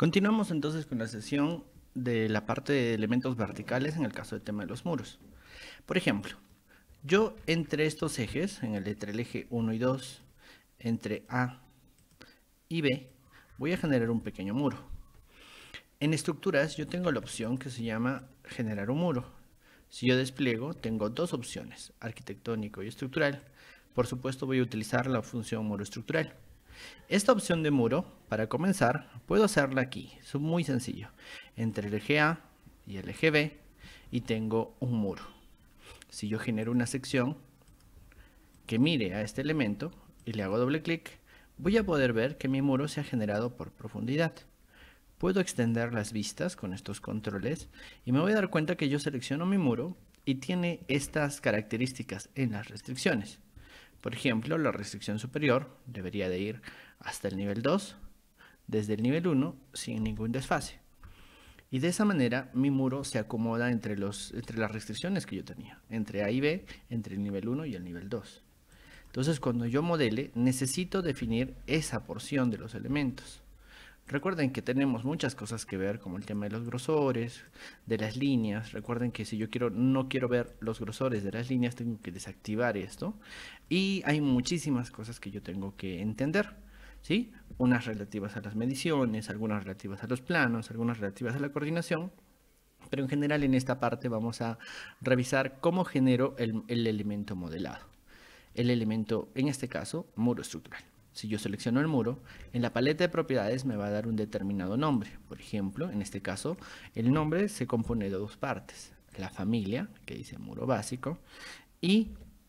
Continuamos entonces con la sesión de la parte de elementos verticales en el caso del tema de los muros. Por ejemplo, yo entre estos ejes, entre el eje 1 y 2, entre A y B, voy a generar un pequeño muro. En estructuras yo tengo la opción que se llama generar un muro. Si yo despliego, tengo dos opciones, arquitectónico y estructural. Por supuesto voy a utilizar la función muro estructural. Esta opción de muro, para comenzar, puedo hacerla aquí. Es muy sencillo. Entre el eje A y el eje B y tengo un muro. Si yo genero una sección que mire a este elemento y le hago doble clic, voy a poder ver que mi muro se ha generado por profundidad. Puedo extender las vistas con estos controles y me voy a dar cuenta que yo selecciono mi muro y tiene estas características en las restricciones. Por ejemplo, la restricción superior debería de ir hasta el nivel 2, desde el nivel 1 sin ningún desfase. Y de esa manera mi muro se acomoda entre las restricciones que yo tenía, entre A y B, entre el nivel 1 y el nivel 2. Entonces cuando yo modele necesito definir esa porción de los elementos. Recuerden que tenemos muchas cosas que ver, como el tema de los grosores, de las líneas. Recuerden que si yo no quiero ver los grosores de las líneas, tengo que desactivar esto. Y hay muchísimas cosas que yo tengo que entender, ¿sí? Unas relativas a las mediciones, algunas relativas a los planos, algunas relativas a la coordinación. Pero en general en esta parte vamos a revisar cómo genero el elemento modelado. El elemento, en este caso, muro estructural. Si yo selecciono el muro, en la paleta de propiedades me va a dar un determinado nombre. Por ejemplo, en este caso, el nombre se compone de dos partes. La familia, que dice muro básico, y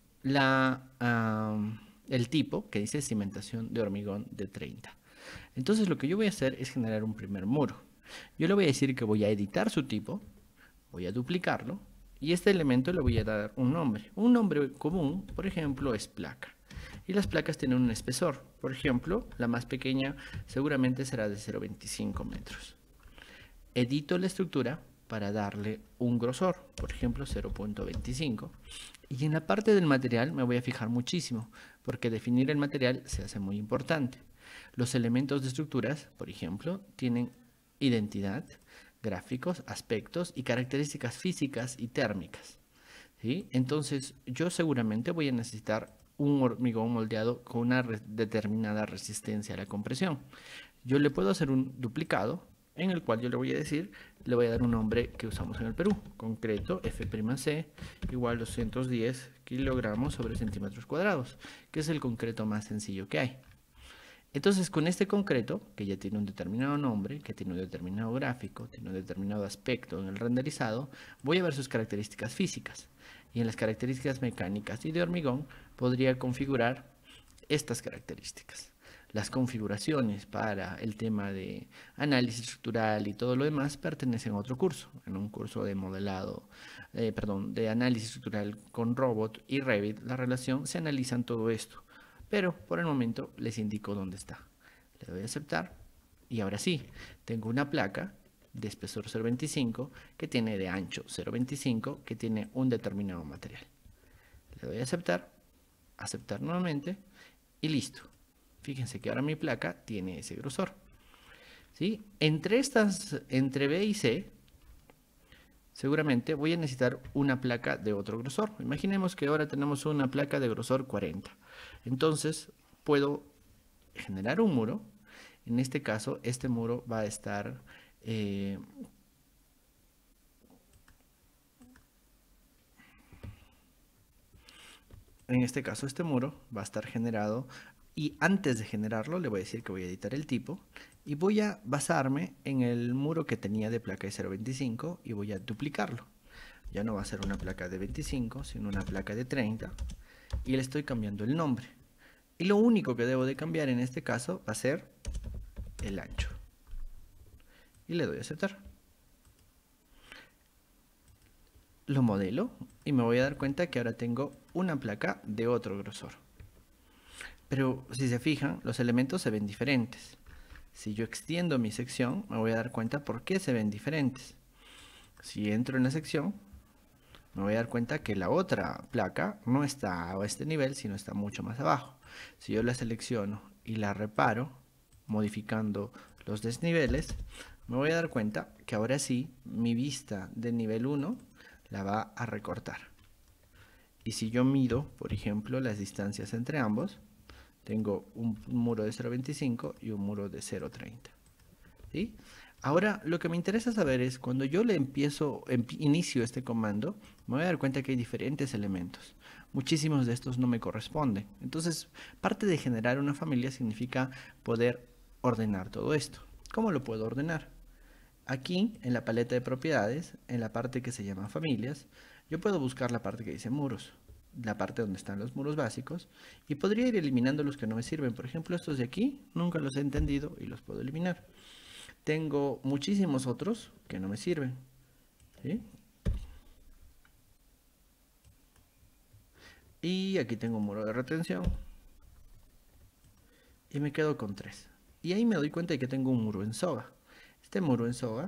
el tipo, que dice cimentación de hormigón de 30. Entonces lo que yo voy a hacer es generar un primer muro. Yo le voy a decir que voy a editar su tipo, voy a duplicarlo, y este elemento le voy a dar un nombre. Un nombre común, por ejemplo, es placa. Y las placas tienen un espesor. Por ejemplo, la más pequeña seguramente será de 0,25 metros. Edito la estructura para darle un grosor, por ejemplo 0,25. Y en la parte del material me voy a fijar muchísimo, porque definir el material se hace muy importante. Los elementos de estructuras, por ejemplo, tienen identidad, gráficos, aspectos y características físicas y térmicas, ¿sí? Entonces yo seguramente voy a necesitar un hormigón moldeado con una determinada resistencia a la compresión. Yo le puedo hacer un duplicado en el cual yo le voy a decir, le voy a dar un nombre que usamos en el Perú, concreto F'C igual 210 kilogramos sobre centímetros cuadrados, que es el concreto más sencillo que hay. Entonces con este concreto, que ya tiene un determinado nombre, que tiene un determinado gráfico, tiene un determinado aspecto en el renderizado, voy a ver sus características físicas. Y en las características mecánicas y de hormigón podría configurar estas características. Las configuraciones para el tema de análisis estructural y todo lo demás pertenecen a otro curso, en un curso de modelado, de análisis estructural con robot y Revit, la relación, se analizan todo esto. Pero por el momento les indico dónde está. Le doy a aceptar y ahora sí, tengo una placa de espesor 0,25 que tiene de ancho 0,25 que tiene un determinado material. Le doy a aceptar, aceptar nuevamente y listo. Fíjense que ahora mi placa tiene ese grosor, ¿sí? Entre B y C, seguramente voy a necesitar una placa de otro grosor. Imaginemos que ahora tenemos una placa de grosor 40. Entonces puedo generar un muro. En este caso, este muro va a estar en este caso, este muro va a estar generado y antes de generarlo le voy a decir que voy a editar el tipo y voy a basarme en el muro que tenía de placa de 0,25 y voy a duplicarlo. Ya no va a ser una placa de 25, sino una placa de 30 y le estoy cambiando el nombre. Y lo único que debo de cambiar en este caso va a ser el ancho. Y le doy a aceptar. Lo modelo y me voy a dar cuenta que ahora tengo una placa de otro grosor. Pero si se fijan, los elementos se ven diferentes. Si yo extiendo mi sección, me voy a dar cuenta por qué se ven diferentes. Si entro en la sección, me voy a dar cuenta que la otra placa no está a este nivel, sino está mucho más abajo. Si yo la selecciono y la reparo, modificando los desniveles, me voy a dar cuenta que ahora sí mi vista de nivel 1 la va a recortar. Y si yo mido, por ejemplo, las distancias entre ambos, tengo un muro de 0.25 y un muro de 0.30. ¿Sí? Ahora, lo que me interesa saber es, cuando yo le inicio este comando, me voy a dar cuenta que hay diferentes elementos. Muchísimos de estos no me corresponden. Entonces, parte de generar una familia significa poder ordenar todo esto. ¿Cómo lo puedo ordenar? Aquí, en la paleta de propiedades, en la parte que se llama familias, yo puedo buscar la parte que dice muros, la parte donde están los muros básicos, y podría ir eliminando los que no me sirven. Por ejemplo, estos de aquí, nunca los he entendido y los puedo eliminar. Tengo muchísimos otros que no me sirven, ¿sí? Y aquí tengo un muro de retención. Y me quedo con 3. Y ahí me doy cuenta de que tengo un muro en soga. Este muro en soga,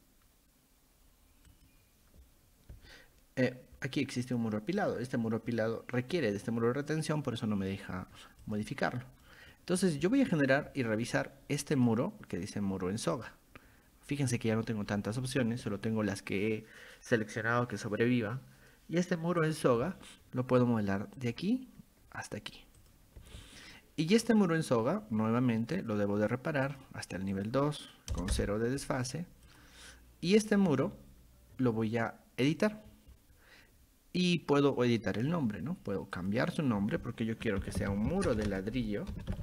aquí existe un muro apilado. Este muro apilado requiere de este muro de retención, por eso no me deja modificarlo. Entonces yo voy a generar y revisar este muro que dice muro en soga. Fíjense que ya no tengo tantas opciones, solo tengo las que he seleccionado que sobrevivan. Y este muro en soga lo puedo modelar de aquí hasta aquí. Y este muro en soga, nuevamente, lo debo de reparar hasta el nivel 2, con 0 de desfase. Y este muro lo voy a editar. Y puedo editar el nombre, ¿no? Puedo cambiar su nombre porque yo quiero que sea un muro de ladrillo,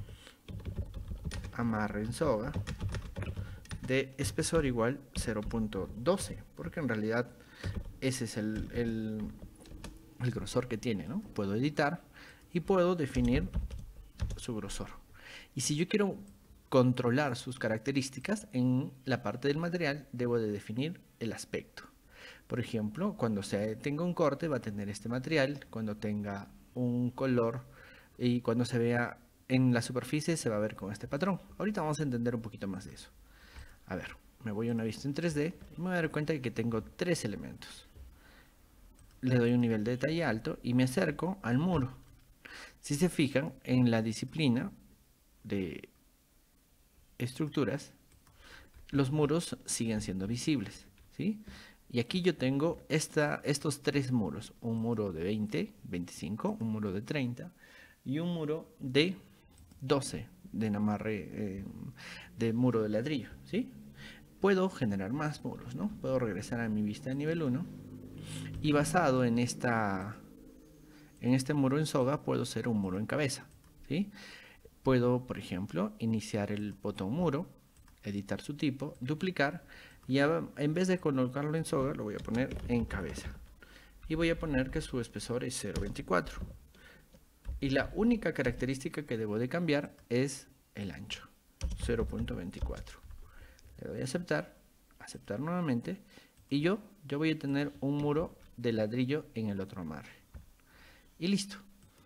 amarre en soga, de espesor igual 0.12, porque en realidad ese es el grosor que tiene, ¿no? Puedo editar y puedo definir su grosor. Y si yo quiero controlar sus características, en la parte del material debo de definir el aspecto. Por ejemplo, cuando tenga un corte va a tener este material, cuando tenga un color y cuando se vea en la superficie se va a ver con este patrón. Ahorita vamos a entender un poquito más de eso. A ver, me voy a una vista en 3D y me voy a dar cuenta de que tengo 3 elementos. Le doy un nivel de detalle alto y me acerco al muro. Si se fijan, en la disciplina de estructuras, los muros siguen siendo visibles, ¿sí? Y aquí yo tengo estos 3 muros, un muro de 20, 25, un muro de 30 y un muro de 12 de amarre de muro de ladrillo, ¿sí? Puedo generar más muros, ¿no? Puedo regresar a mi vista de nivel 1 y basado en este muro en soga puedo hacer un muro en cabeza, ¿sí? Puedo, por ejemplo, iniciar el botón muro, editar su tipo, duplicar y en vez de colocarlo en soga lo voy a poner en cabeza y voy a poner que su espesor es 0.24 y la única característica que debo de cambiar es el ancho, 0.24. Le doy a aceptar, aceptar nuevamente y yo voy a tener un muro de ladrillo en el otro amarre y listo.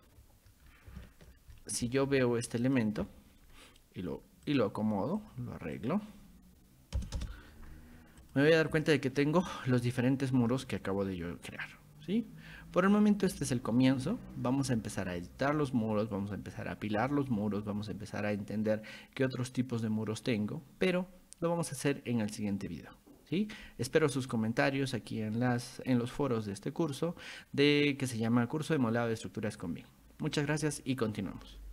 Si yo veo este elemento y lo acomodo, lo arreglo, me voy a dar cuenta de que tengo los diferentes muros que acabo de yo crear, ¿sí? Por el momento este es el comienzo, vamos a empezar a editar los muros, vamos a empezar a apilar los muros, vamos a empezar a entender qué otros tipos de muros tengo, pero lo vamos a hacer en el siguiente video, ¿sí? Espero sus comentarios aquí en los foros de este curso, que se llama Curso de Modelado de Estructuras con BIM. Muchas gracias y continuamos.